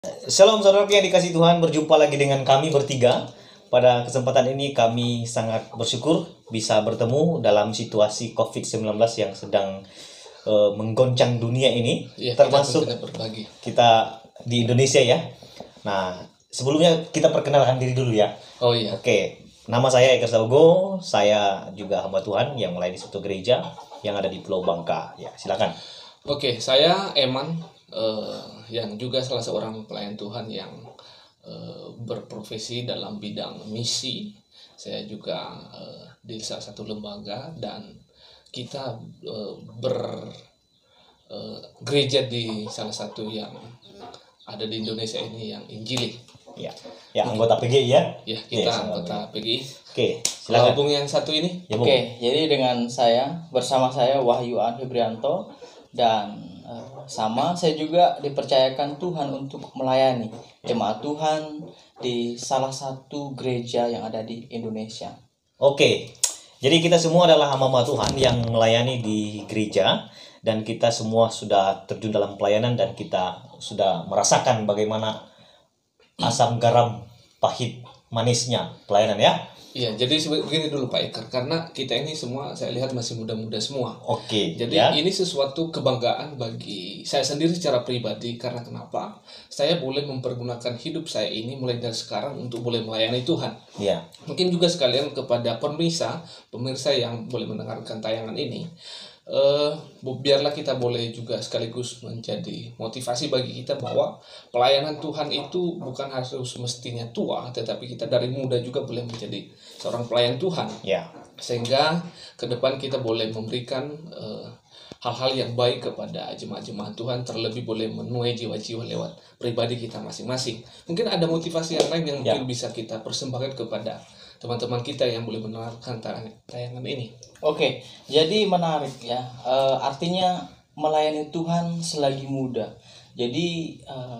Shalom saudara yang dikasih Tuhan, berjumpa lagi dengan kami bertiga. Pada kesempatan ini kami sangat bersyukur bisa bertemu dalam situasi COVID-19 yang sedang menggoncang dunia ini, Ya, termasuk kita berbagi. kita di Indonesia ya. Nah, sebelumnya kita perkenalkan diri dulu ya. Oh iya. Oke, nama saya Eka Saugo, saya juga hamba Tuhan yang melayani suatu gereja yang ada di Pulau Bangka. Ya, silakan. Oke, saya Eman, yang juga salah seorang pelayan Tuhan yang berprofesi dalam bidang misi. Saya juga di salah satu lembaga dan kita bergereja di salah satu yang ada di Indonesia ini yang Injili. Ya, anggota PGI ya. Ya, kita Yes, anggota PGI. Oke, Kalau silakan. Bung yang satu ini? Ya, Bung. Oke, jadi bersama saya Wahyu An Febrianto dan saya juga dipercayakan Tuhan untuk melayani jemaat Tuhan di salah satu gereja yang ada di Indonesia. Oke, jadi kita semua adalah hamba Tuhan yang melayani di gereja dan kita semua sudah terjun dalam pelayanan dan kita sudah merasakan bagaimana asam garam pahit manisnya pelayanan ya. Iya, jadi begini dulu Pak Iker, karena kita ini semua saya lihat masih muda-muda semua. Oke, Jadi ya. ini sesuatu kebanggaan bagi saya sendiri secara pribadi, karena kenapa? Saya boleh mempergunakan hidup saya ini mulai dari sekarang untuk boleh melayani Tuhan. Ya. Mungkin juga sekalian kepada pemirsa yang boleh mendengarkan tayangan ini, biarlah kita boleh juga sekaligus menjadi motivasi bagi kita bahwa pelayanan Tuhan itu bukan harus mestinya tua, tetapi kita dari muda juga boleh menjadi seorang pelayan Tuhan. Ya. Sehingga ke depan kita boleh memberikan hal-hal yang baik kepada jemaat-jemaat Tuhan, terlebih boleh menuai jiwa-jiwa lewat pribadi kita masing-masing. Mungkin ada motivasi yang lain yang mungkin bisa kita persembahkan kepada teman-teman kita yang boleh mendengarkan tayangan ini. Oke, jadi menarik ya. Artinya melayani Tuhan selagi muda. Jadi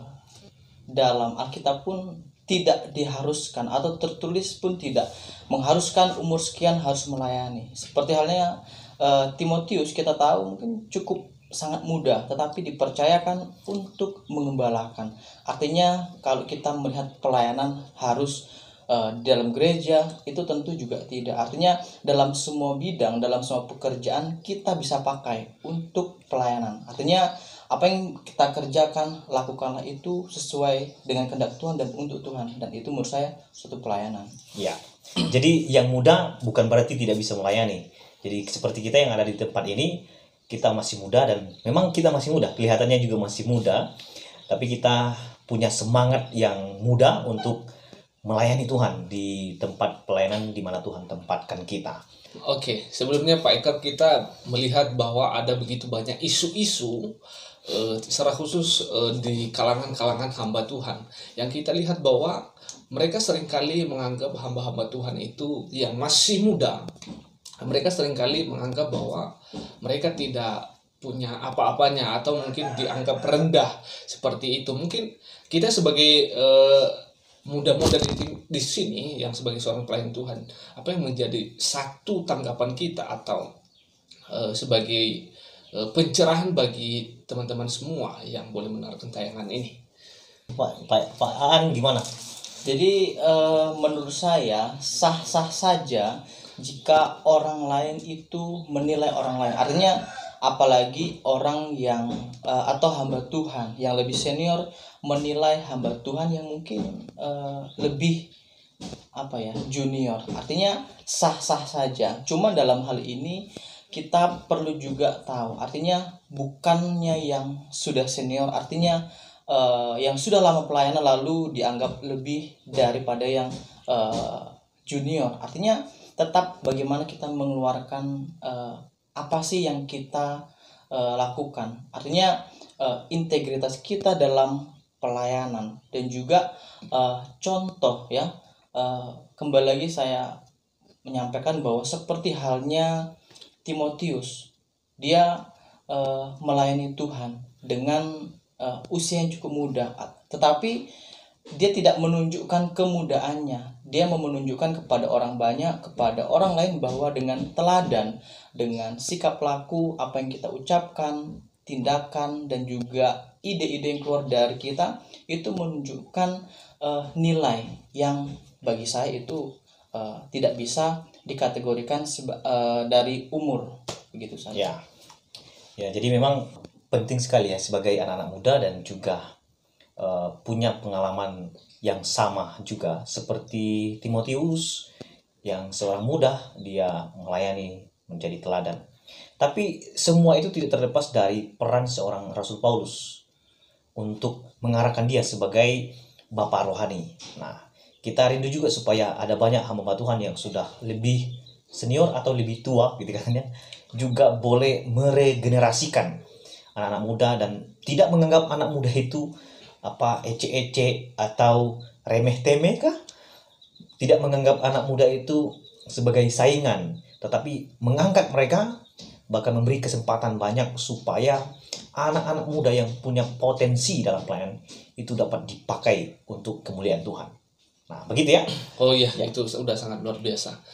dalam Alkitab pun tidak diharuskan atau tertulis pun tidak mengharuskan umur sekian harus melayani. Seperti halnya Timotius, kita tahu mungkin cukup sangat muda tetapi dipercayakan untuk mengembalakan. Artinya kalau kita melihat pelayanan harus dalam gereja itu tentu juga tidak. Artinya dalam semua bidang, dalam semua pekerjaan kita bisa pakai untuk pelayanan. Artinya apa yang kita kerjakan, lakukanlah itu sesuai dengan kehendak Tuhan dan untuk Tuhan. Dan itu menurut saya suatu pelayanan. Ya. Jadi yang muda bukan berarti tidak bisa melayani. Jadi seperti kita yang ada di tempat ini, kita masih muda dan memang kita masih muda, kelihatannya juga masih muda, tapi kita punya semangat yang muda untuk melayani Tuhan di tempat pelayanan di mana Tuhan tempatkan kita. Oke, sebelumnya Pak Iker, kita melihat bahwa ada begitu banyak isu-isu secara khusus di kalangan-kalangan hamba Tuhan yang kita lihat bahwa mereka seringkali menganggap hamba-hamba Tuhan itu yang masih muda. Mereka seringkali menganggap bahwa mereka tidak punya apa-apanya atau mungkin dianggap rendah seperti itu. Mungkin kita sebagai muda-muda di sini yang sebagai seorang pelayan Tuhan, apa yang menjadi satu tanggapan kita atau sebagai pencerahan bagi teman-teman semua yang boleh mendengarkan tayangan ini? Pak Aan gimana? Jadi menurut saya sah-sah saja jika orang lain itu menilai orang lain. Artinya apalagi orang yang atau hamba Tuhan yang lebih senior menilai hamba Tuhan yang mungkin lebih junior. Artinya sah-sah saja. Cuma dalam hal ini kita perlu juga tahu. Artinya bukannya yang sudah senior, artinya yang sudah lama pelayanan lalu dianggap lebih daripada yang junior. Artinya tetap bagaimana kita mengeluarkan apa sih yang kita lakukan. Artinya integritas kita dalam pelayanan dan juga contoh ya. Kembali lagi saya menyampaikan bahwa seperti halnya Timotius, dia melayani Tuhan dengan usia yang cukup muda, tetapi dia tidak menunjukkan kemudaannya. Dia menunjukkan kepada orang banyak, kepada orang lain bahwa dengan teladan, dengan sikap laku, apa yang kita ucapkan, tindakan dan juga ide-ide yang keluar dari kita itu menunjukkan nilai yang bagi saya itu tidak bisa dikategorikan dari umur, begitu saja. Ya. Ya, jadi memang penting sekali ya sebagai anak-anak muda dan juga punya pengalaman yang sama juga seperti Timotius yang seorang muda, dia melayani menjadi teladan. Tapi semua itu tidak terlepas dari peran seorang Rasul Paulus untuk mengarahkan dia sebagai bapak rohani. Nah, kita rindu juga supaya ada banyak hamba Tuhan yang sudah lebih senior atau lebih tua gitu kan ya, juga boleh meregenerasikan anak-anak muda dan tidak menganggap anak muda itu ece-ece atau remeh-temeh kah? Tidak menganggap anak muda itu sebagai saingan, tetapi mengangkat mereka, bahkan memberi kesempatan banyak supaya anak-anak muda yang punya potensi dalam pelayanan itu dapat dipakai untuk kemuliaan Tuhan. Nah, begitu ya. Oh iya, itu sudah sangat luar biasa.